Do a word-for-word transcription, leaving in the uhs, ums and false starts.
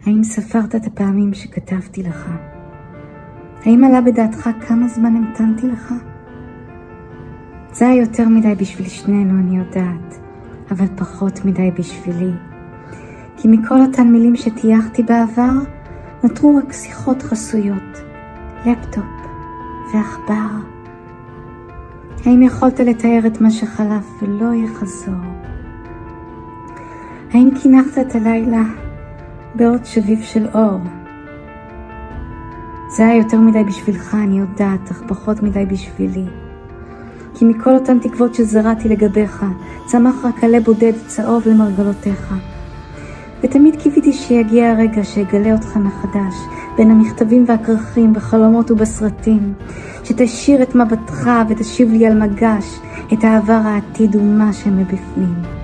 האם ספרת את הפעמים שכתבתי לך? האם עלה בדעתך כמה זמן המתנתי לך? זה היה יותר מדי בשביל שנינו, אני יודעת, אבל פחות מדי בשבילי. כי מכל אותן מילים שטייחתי בעבר, נותרו רק שיחות חסויות, לפטופ ועכבר. האם יכולת לתאר את מה שחלף ולא יחזור? האם קינחת את הלילה בעוד שביב של אור? זה היה יותר מדי בשבילך, אני יודעת, אך פחות מדי בשבילי. כי מכל אותן תקוות שזרעתי לגביך, צמח רק עלה בודד צהוב למרגלותיך. ותמיד קיוויתי שיגיע הרגע שיגלה אותך מחדש, בין המכתבים והכרכים, בחלומות ובסרטים, שתשאיר את מבטך ותשיב לי על מגש את העבר, העתיד ומה שמבפנים.